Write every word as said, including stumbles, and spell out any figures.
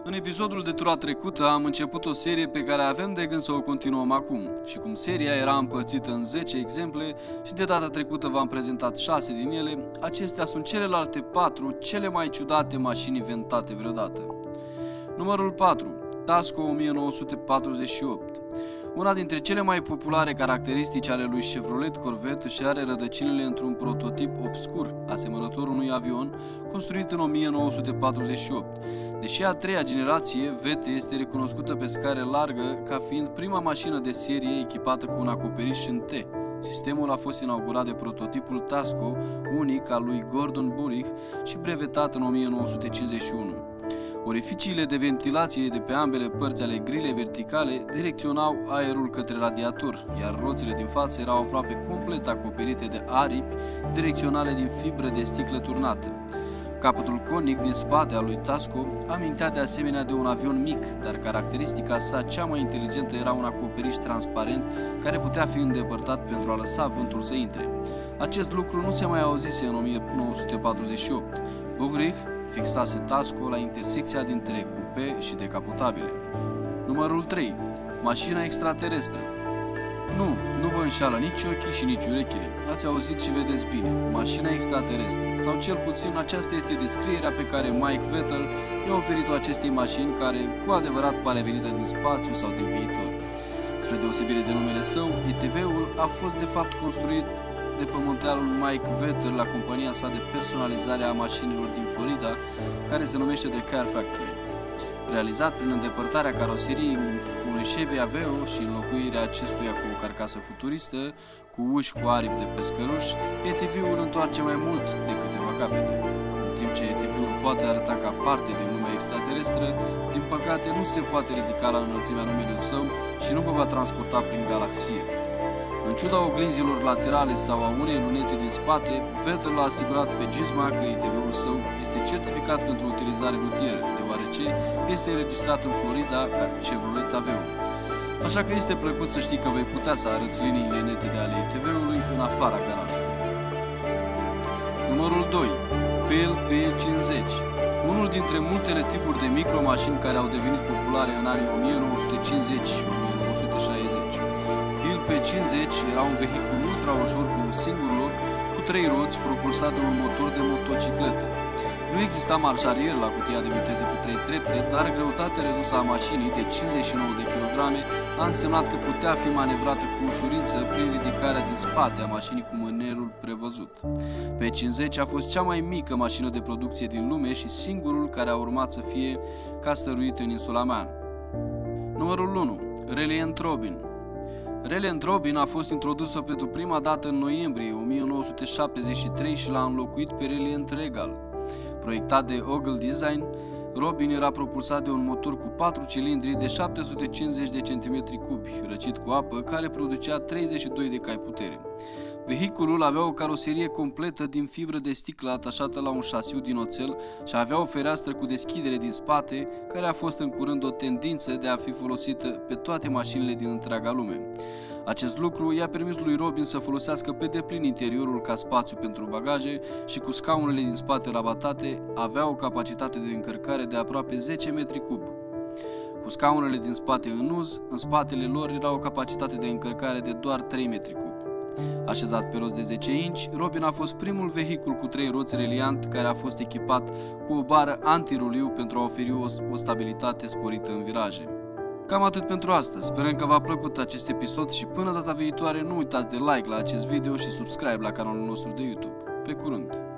În episodul de tura trecută am început o serie pe care avem de gând să o continuăm acum. Și cum seria era împărțită în zece exemple și de data trecută v-am prezentat șase din ele, acestea sunt celelalte patru cele mai ciudate mașini inventate vreodată. Numărul patru. Tasco o mie nouă sute patruzeci și opt. Una dintre cele mai populare caracteristici ale lui Chevrolet Corvette își are rădăcinile într-un prototip obscur, asemănător unui avion, construit în o mie nouă sute patruzeci și opt. Deși a treia generație, V T este recunoscută pe scară largă ca fiind prima mașină de serie echipată cu un acoperiș în T. Sistemul a fost inaugurat de prototipul Tasco, unic al lui Gordon Burrick și brevetat în o mie nouă sute cincizeci și unu. Orificiile de ventilație de pe ambele părți ale grilei verticale direcționau aerul către radiator, iar roțile din față erau aproape complet acoperite de aripi direcționale din fibră de sticlă turnată. Capătul conic din spate al lui Tasco amintea de asemenea de un avion mic, dar caracteristica sa cea mai inteligentă era un acoperiș transparent care putea fi îndepărtat pentru a lăsa vântul să intre. Acest lucru nu se mai auzise în o mie nouă sute patruzeci și opt. Burrick fixase Tasco la intersecția dintre cupe și decapotabile. Numărul trei. Mașina extraterestră. Nu, nu vă înșală nici ochii și nici urechile. Ați auzit și vedeți bine. Mașina extraterestră. Sau cel puțin aceasta este descrierea pe care Mike Vettel i-a oferit-o acestei mașini care cu adevărat pare venită din spațiu sau din viitor. Spre deosebire de numele său, E T V-ul a fost de fapt construit de pământealul Mike Vettel la compania sa de personalizare a mașinilor din Florida, care se numește The Car Factory. Realizat prin îndepărtarea caroseriei unui Chevy Aveo și înlocuirea acestuia cu o carcasă futuristă, cu uși cu aripi de pescăruș, E T V-ul întoarce mai mult de câteva capete. În timp ce E T V-ul poate arăta ca parte din lumea extraterestră, din păcate nu se poate ridica la înălțimea numelui său și nu vă va transporta prin galaxie. În ciuda oglinzilor laterale sau a unei lunete din spate, Vettel a asigurat pe Gizma că E T V-ul său este certificat pentru utilizare rutieră, deoarece este înregistrat în Florida ca Chevrolet Aveo. Așa că este plăcut să știi că vei putea să arăți liniile nete de ale E T V-ului în afara garajului. Numărul doi. P L P cincizeci. Unul dintre multele tipuri de micromașini care au devenit populare în anii o mie nouă sute cincizeci și o mie nouă sute șaizeci. P cincizeci era un vehicul ultra ușor cu un singur loc, cu trei roți, propulsat de un motor de motocicletă. Nu exista marș arier la cutia de viteză cu trei trepte, dar greutatea redusă a mașinii de cincizeci și nouă de kilograme a însemnat că putea fi manevrată cu ușurință prin ridicarea din spate a mașinii cu mânerul prevăzut. P cincizeci a fost cea mai mică mașină de producție din lume și singurul care a urmat să fie căstăruit în insula Man. Numărul unu. Reliant Robin. Reliant Robin a fost introdusă pentru prima dată în noiembrie o mie nouă sute șaptezeci și trei și l-a înlocuit pe Reliant Regal. Proiectat de Ogle Design, Robin era propulsat de un motor cu patru cilindri de șapte sute cincizeci de centimetri cubi, răcit cu apă, care producea treizeci și doi de cai putere. Vehiculul avea o caroserie completă din fibră de sticlă atașată la un șasiu din oțel și avea o fereastră cu deschidere din spate, care a fost în curând o tendință de a fi folosită pe toate mașinile din întreaga lume. Acest lucru i-a permis lui Robin să folosească pe deplin interiorul ca spațiu pentru bagaje și cu scaunele din spate rabatate avea o capacitate de încărcare de aproape zece metri cub. Cu scaunele din spate în uz, în spatele lor era o capacitate de încărcare de doar trei metri cub. Așezat pe roți de zece inci, Robin a fost primul vehicul cu trei roți Reliant care a fost echipat cu o bară antiruliu pentru a oferi o, o stabilitate sporită în viraje. Cam atât pentru astăzi, sperăm că v-a plăcut acest episod și până data viitoare nu uitați de like la acest video și subscribe la canalul nostru de YouTube. Pe curând!